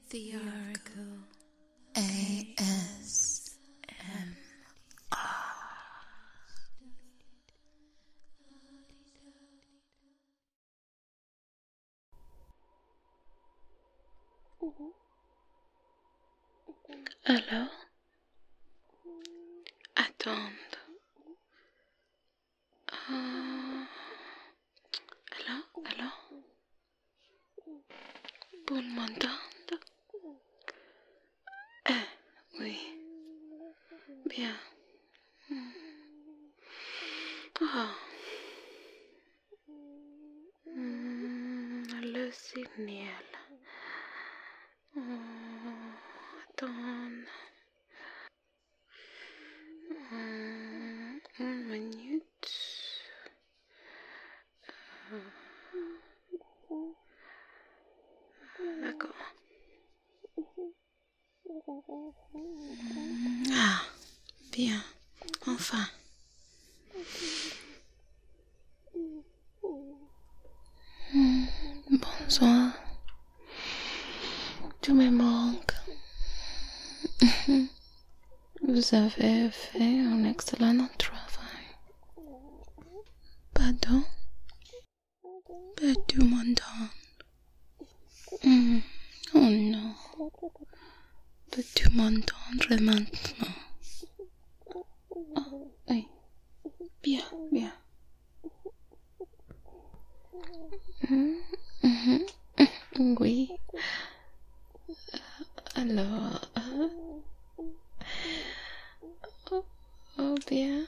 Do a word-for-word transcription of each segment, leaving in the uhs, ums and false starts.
The Oracle A S M R. Alors, attendre. Euh, alors, alors, pour m'entendre. Eh, oui, bien. Mm. Oh. Mm, le signal. Oh, attends. Mm, une minute. D'accord. Ah, bien. Enfin. Mm, bonsoir. Tu me manques. Vous avez fait un excellent travail. Pardon? Peux-tu m'entendre? Mm. Oh non. Peux-tu m'entendre maintenant? Oh, oui. Bien, bien. Mm, mm, mm, oui. Alors... Euh, oh, oh, bien.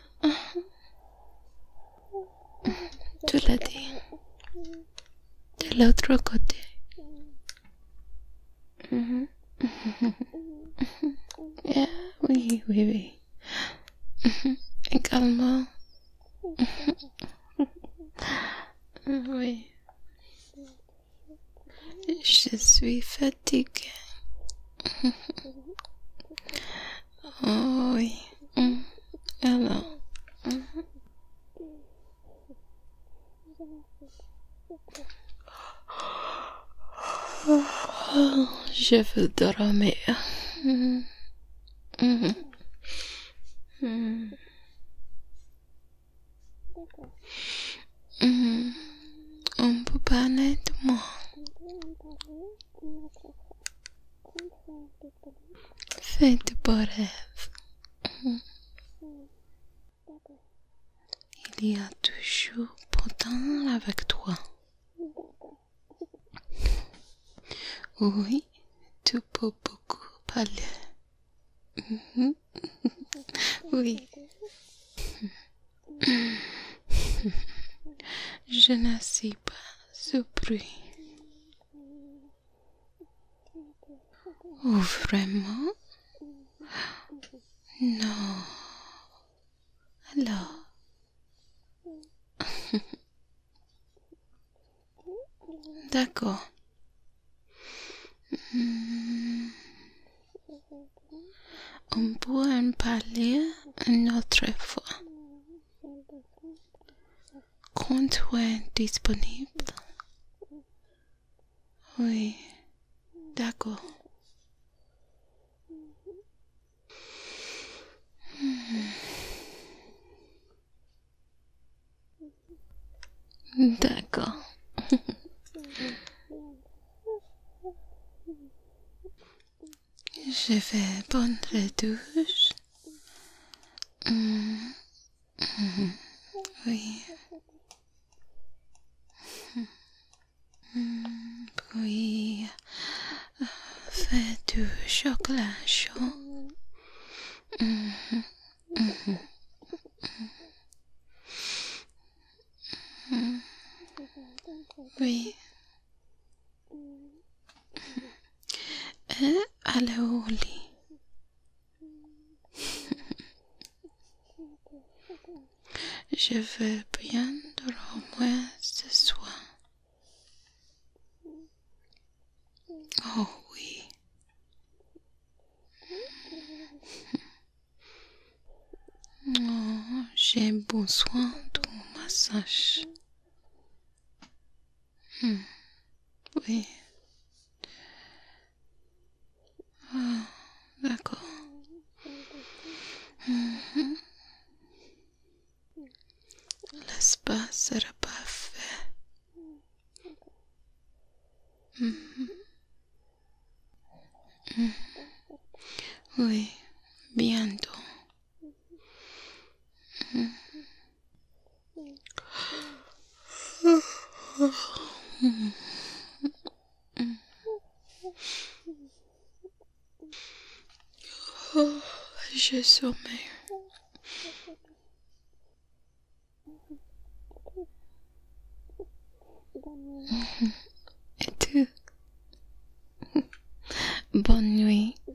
Tu l'as dit. De l'autre côté. Mm-hmm. Yeah, oui, oui, oui. Mm-hmm. Également. Mm-hmm. Oui. Je suis fatiguée. Oh oui. Mm. Alors. Mm-hmm. Oh, je veux dormir. Mm. Mm. Mm. Mm. On peut parler de moi. Fais de beaux rêves. Mm. Il y a toujours pourtant avec toi. Oui, tu peux beaucoup parler. Mm-hmm. Oui. Je ne suis pas ce bruit. Oh, vraiment? Non. Alors? D'accord. Hmm. On peut en parler une autre fois. Quand tu es disponible. Oui. D'accord. Hmm. D'accord. Je vais prendre la douche. Mm. Mm. Oui. Mm. Puis, euh, faire du chocolat chaud. Mm. Mm. Mm. Oui. Et aller au lit. Je veux bien dormir ce soir. Oh oui. Oh, j'ai besoin d'un massage. Hmm. Oui. Mm-hmm. Mm. Oui, bientôt. Mm. Mm. Mm. Oh, je sommeille. Mm. Et tu? Bonne nuit.